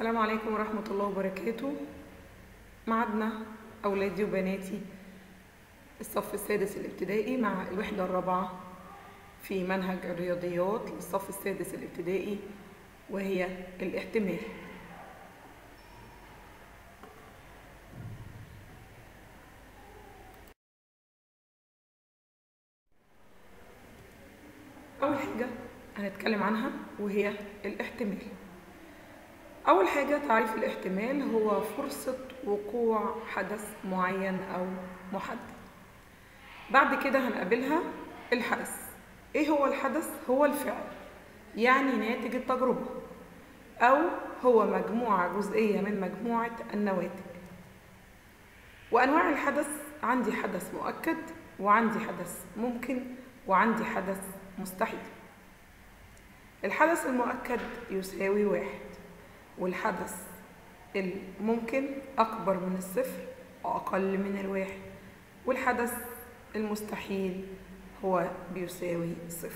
السلام عليكم ورحمة الله وبركاته. معادنا أولادي وبناتي الصف السادس الابتدائي مع الوحدة الرابعة في منهج الرياضيات للصف السادس الابتدائي، وهي الاحتمال. أول حاجة هنتكلم عنها وهي الاحتمال. أول حاجة تعريف الاحتمال هو فرصة وقوع حدث معين أو محدد. بعد كده هنقابلها الحدث. إيه هو الحدث؟ هو الفعل، يعني ناتج التجربة، أو هو مجموعة جزئية من مجموعة النواتج. وأنواع الحدث: عندي حدث مؤكد، وعندي حدث ممكن، وعندي حدث مستحيل. الحدث المؤكد يساوي 1، والحدث الممكن أكبر من الصفر وأقل من 1، والحدث المستحيل هو بيساوي 0.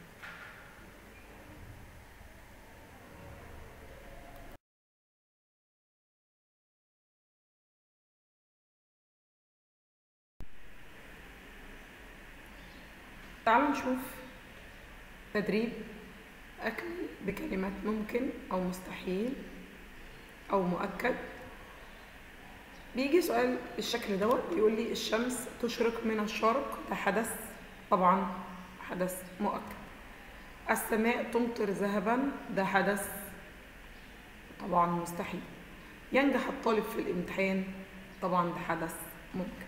تعالوا نشوف تدريب أكمل بكلمات ممكن أو مستحيل أو مؤكد. بيجي سؤال بالشكل دوت، بيقول لي الشمس تشرق من الشرق، ده حدث طبعا حدث مؤكد. السماء تمطر ذهبا، ده حدث طبعا مستحيل. ينجح الطالب في الامتحان، طبعا ده حدث ممكن.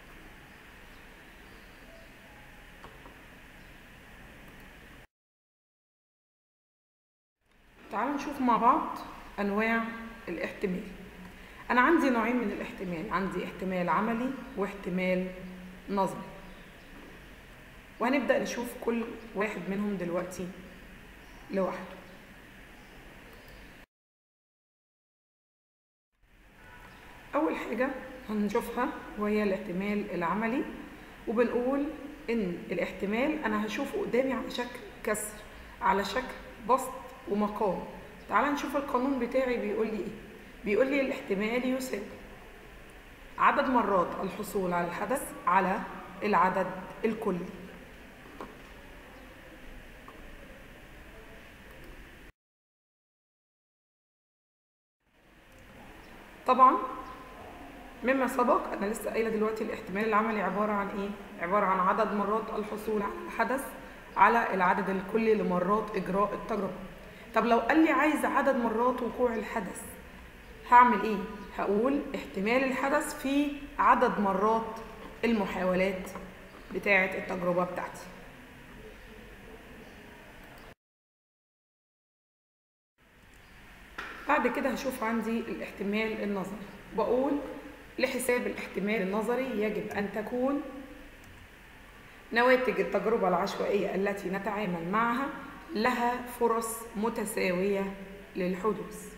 تعالوا نشوف مع بعض أنواع الاحتمال. أنا عندي نوعين من الاحتمال، عندي احتمال عملي واحتمال نظري، وهنبدأ نشوف كل واحد منهم دلوقتي لوحده. أول حاجة هنشوفها وهي الاحتمال العملي، وبنقول إن الاحتمال أنا هشوفه قدامي على شكل كسر، على شكل بسط ومقام. تعال نشوف القانون بتاعي بيقول لي إيه. بيقول لي الاحتمال يساوي عدد مرات الحصول على الحدث على العدد الكلي. طبعا مما سبق انا لسه قايله دلوقتي الاحتمال العملي عباره عن ايه؟ عباره عن عدد مرات الحصول على الحدث على العدد الكلي لمرات اجراء التجربه. طب لو قال لي عايز عدد مرات وقوع الحدث، هعمل ايه؟ هقول احتمال الحدث في عدد مرات المحاولات بتاعه التجربه بتاعتي. بعد كده هشوف عندي الاحتمال النظري. بقول لحساب الاحتمال النظري يجب أن تكون نواتج التجربة العشوائية التي نتعامل معها لها فرص متساوية للحدوث.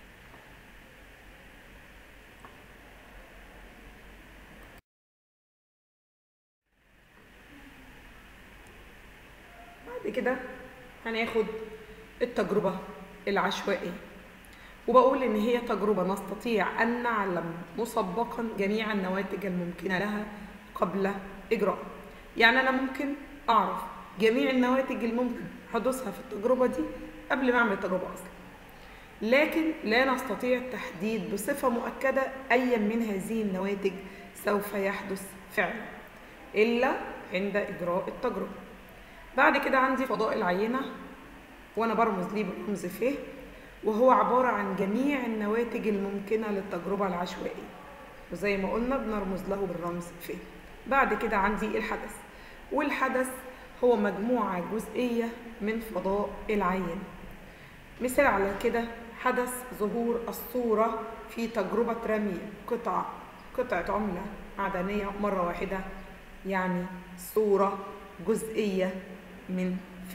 بعد كده هناخد التجربة العشوائية، وبقول إن هي تجربة نستطيع أن نعلم مسبقا جميع النواتج الممكنة لها قبل إجراءها. يعني أنا ممكن أعرف جميع النواتج الممكن حدوثها في التجربة دي قبل ما أعمل التجربة أصلا، لكن لا نستطيع التحديد بصفة مؤكدة أي من هذه النواتج سوف يحدث فعلا إلا عند إجراء التجربة. بعد كده عندي فضاء العينة، وأنا برمز ليه بالرمز ف، وهو عبارة عن جميع النواتج الممكنة للتجربة العشوائية، وزي ما قلنا بنرمز له بالرمز ف. بعد كده عندي الحدث، والحدث هو مجموعة جزئية من فضاء العينة. مثال على كده حدث ظهور الصورة في تجربة رمي قطعة عملة معدنية مرة واحدة، يعني صورة جزئية من ف.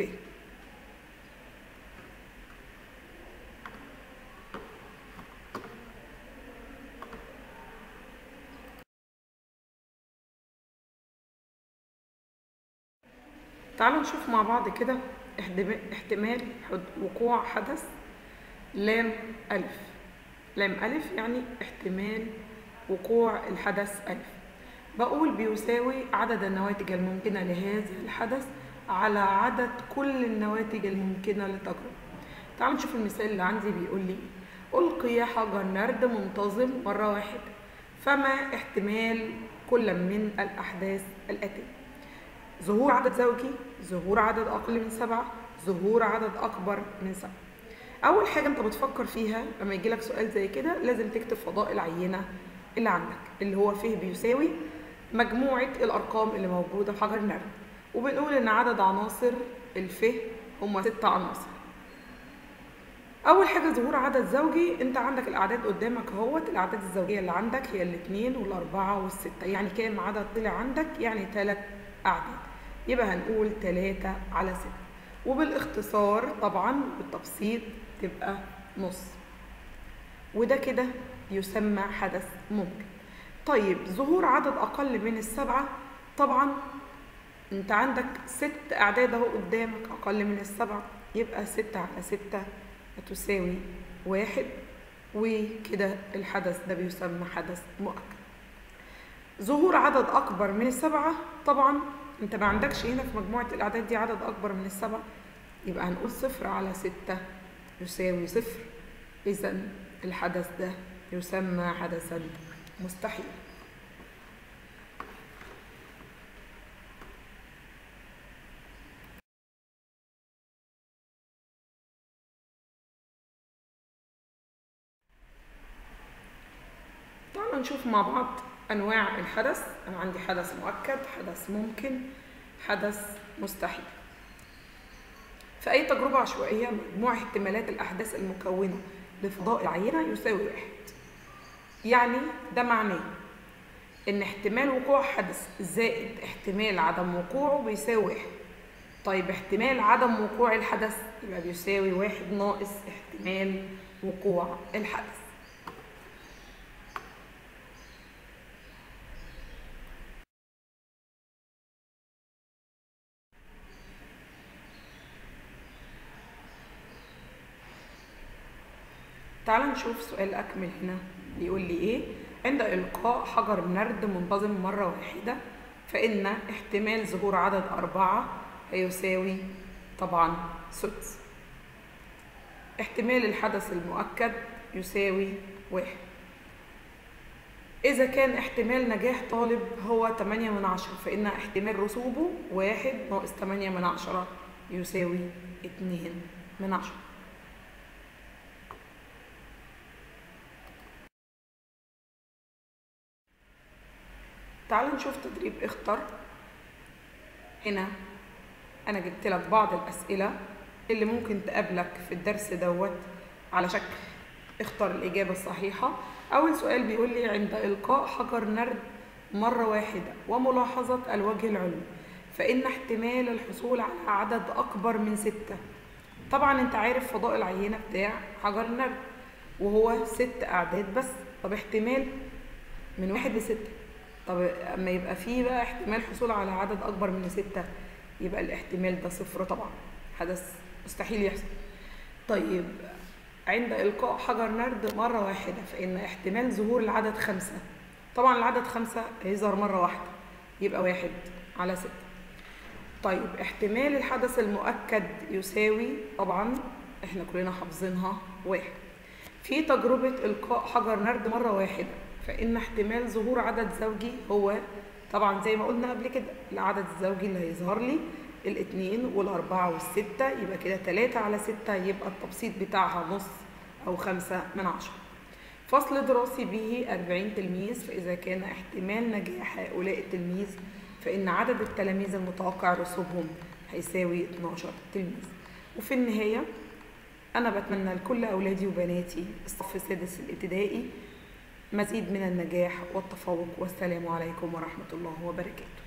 تعالوا نشوف مع بعض كده احتمال وقوع حدث لام ألف. لام ألف يعني احتمال وقوع الحدث ألف. بقول بيساوي عدد النواتج الممكنة لهذا الحدث على عدد كل النواتج الممكنة للتجربة. تعالوا نشوف المثال اللي عندي بيقول لي ألقي حجر نرد منتظم مرة واحدة، فما احتمال كل من الأحداث الآتية؟ ظهور عدد زوجي، ظهور عدد أقل من 7، ظهور عدد أكبر من 7. أول حاجة أنت بتفكر فيها لما يجيلك سؤال زي كده لازم تكتب فضاء العينة اللي عندك اللي هو فيه بيساوي مجموعة الأرقام اللي موجودة في حجر النرد، وبنقول إن عدد عناصر الفه هم 6 عناصر. أول حاجة ظهور عدد زوجي، أنت عندك الأعداد قدامك اهوت، الأعداد الزوجية اللي عندك هي الاتنين والأربعة والستة، يعني كام عدد طلع عندك؟ يعني 3 أعداد، يبقى هنقول 3 على 6، وبالاختصار طبعا بالتبسيط تبقى نص، وده كده يسمى حدث ممكن. طيب ظهور عدد أقل من 7، طبعا أنت عندك 6 أعداد أهو قدامك أقل من 7، يبقى 6 على 6 هتساوي 1، وكده الحدث ده بيسمى حدث مؤكد. ظهور عدد أكبر من 7، طبعا أنت ما عندكش هنا في مجموعة الأعداد دي عدد أكبر من 7، يبقى هنقول 0 على 6 يساوي 0، إذا الحدث ده يسمى حدثا مستحيل. تعالوا نشوف مع بعض أنواع الحدث. أنا عندي حدث مؤكد، حدث ممكن، حدث مستحيل. في أي تجربة عشوائية مجموع احتمالات الأحداث المكونة لفضاء العينة يساوي 1. يعني ده معناه إن احتمال وقوع حدث زائد احتمال عدم وقوعه بيساوي 1. طيب احتمال عدم وقوع الحدث يبقى بيساوي 1 ناقص احتمال وقوع الحدث. تعال نشوف سؤال أكمل هنا بيقول لي إيه؟ عند إلقاء حجر نرد منتظم مرة واحدة فإن احتمال ظهور عدد 4 هيساوي طبعا سدس. احتمال الحدث المؤكد يساوي 1. إذا كان احتمال نجاح طالب هو 8/10 فإن احتمال رسوبه 1 ناقص 8/10 يساوي 2/10. تعالوا نشوف تدريب اختر. هنا أنا جبت لك بعض الأسئلة اللي ممكن تقابلك في الدرس دوت على شكل اختر الإجابة الصحيحة. أول سؤال بيقول لي عند إلقاء حجر نرد مرة واحدة وملاحظة الوجه العلوي فإن احتمال الحصول على عدد أكبر من 6. طبعا أنت عارف فضاء العينة بتاع حجر النرد وهو 6 أعداد بس. طب احتمال من 1 ل6، طب اما يبقى فيه بقى احتمال حصول على عدد اكبر من 6 يبقى الاحتمال ده 0 طبعا، حدث مستحيل يحصل. طيب عند إلقاء حجر نرد مرة واحدة فإن احتمال ظهور العدد 5. طبعا العدد 5 هيظهر مرة واحدة يبقى 1 على 6. طيب احتمال الحدث المؤكد يساوي، طبعا احنا كلنا حافظينها 1. في تجربة إلقاء حجر نرد مرة واحدة فإن احتمال ظهور عدد زوجي هو طبعا زي ما قلنا قبل كده العدد الزوجي اللي هيظهر لي 2 وال4 وال6، يبقى كده 3 على 6 يبقى التبسيط بتاعها نص أو 5/10. فصل دراسي به 40 تلميذ، فإذا كان احتمال نجاح هؤلاء التلميذ فإن عدد التلاميذ المتوقع رسوبهم هيساوي 12 تلميذ. وفي النهاية أنا بتمنى لكل أولادي وبناتي الصف السادس الابتدائي مزيد من النجاح والتفوق، والسلام عليكم ورحمة الله وبركاته.